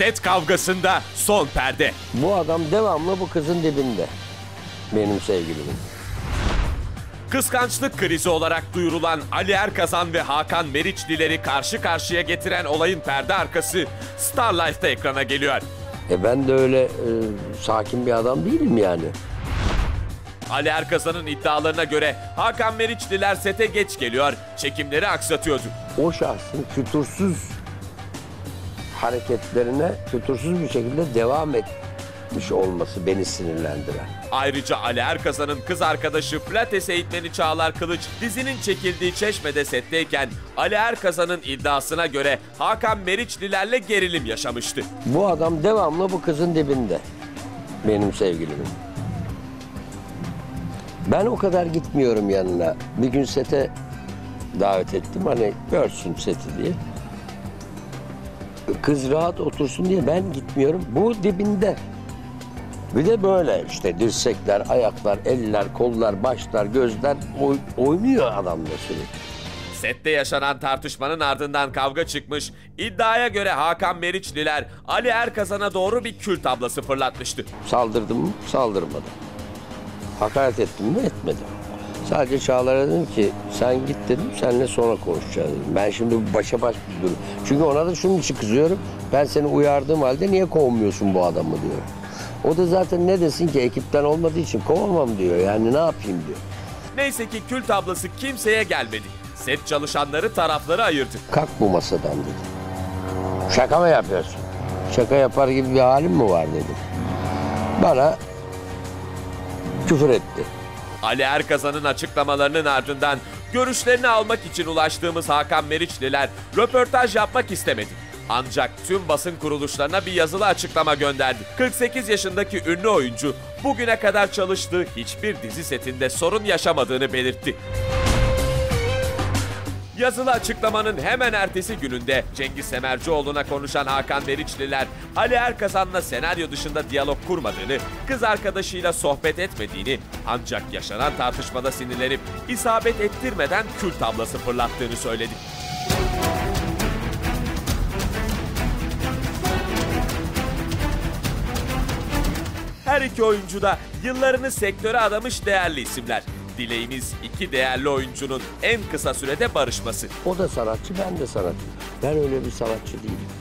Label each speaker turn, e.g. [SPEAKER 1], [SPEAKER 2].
[SPEAKER 1] Set kavgasında son perde.
[SPEAKER 2] Bu adam devamlı bu kızın dibinde. Benim sevgilimin.
[SPEAKER 1] Kıskançlık krizi olarak duyurulan Ali Erkazan ve Hakan Meriçlileri karşı karşıya getiren olayın perde arkası Star Life'da ekrana geliyor.
[SPEAKER 2] Ben de öyle sakin bir adam değilim yani.
[SPEAKER 1] Ali Erkazan'ın iddialarına göre Hakan Meriçliler sete geç geliyor, çekimleri aksatıyordu.
[SPEAKER 2] O şahsın fütursuz hareketlerine fütursuz bir şekilde devam etmiş olması beni sinirlendiren.
[SPEAKER 1] Ayrıca Ali Erkazan'ın kız arkadaşı Pilates eğitmeni Çağlar Kılıç dizinin çekildiği Çeşme'de setteyken Ali Erkazan'ın iddiasına göre Hakan Meriçlilerle gerilim yaşamıştı.
[SPEAKER 2] Bu adam devamlı bu kızın dibinde. Benim sevgilimin. Ben o kadar gitmiyorum yanına. Bir gün sete davet ettim hani görsün seti diye. Kız rahat otursun diye ben gitmiyorum. Bu dibinde. Bir de böyle işte dirsekler, ayaklar, eller, kollar, başlar, gözler oynuyor adamla sürekli.
[SPEAKER 1] Sette yaşanan tartışmanın ardından kavga çıkmış, iddiaya göre Hakan Meriçliler Ali Erkazan'a doğru bir kül tablası fırlatmıştı.
[SPEAKER 2] Saldırdım mı? Saldırmadım. Hakaret ettim mi? Etmedim. Sadece Çağlar'a dedim ki sen git dedim, seninle sonra konuşacağız dedim. Ben şimdi başa baş bir durum. Çünkü ona da şunun için kızıyorum. Ben seni uyardığım halde niye kovmuyorsun bu adamı diyor. O da zaten ne desin ki ekipten olmadığı için kovamam diyor. Yani ne yapayım diyor.
[SPEAKER 1] Neyse ki kül tablası kimseye gelmedi. Set çalışanları tarafları ayırdı.
[SPEAKER 2] Kalk bu masadan dedi. Şaka mı yapıyorsun? Şaka yapar gibi bir halim mi var dedim. Bana küfür etti.
[SPEAKER 1] Ali Erkazan'ın açıklamalarının ardından görüşlerini almak için ulaştığımız Hakan Meriçliler röportaj yapmak istemedi. Ancak tüm basın kuruluşlarına bir yazılı açıklama gönderdi. 48 yaşındaki ünlü oyuncu bugüne kadar çalıştığı hiçbir dizi setinde sorun yaşamadığını belirtti. Yazılı açıklamanın hemen ertesi gününde Cengiz Semercioğlu'na konuşan Hakan Meriçliler, Ali Erkazan'la senaryo dışında diyalog kurmadığını, kız arkadaşıyla sohbet etmediğini, ancak yaşanan tartışmada sinirlenip isabet ettirmeden kül tablası fırlattığını söyledi. Her iki oyuncu da yıllarını sektöre adamış değerli isimler. Dileğimiz iki değerli oyuncunun en kısa sürede barışması.
[SPEAKER 2] O da sanatçı, ben de sanatçı. Ben öyle bir sanatçı değilim.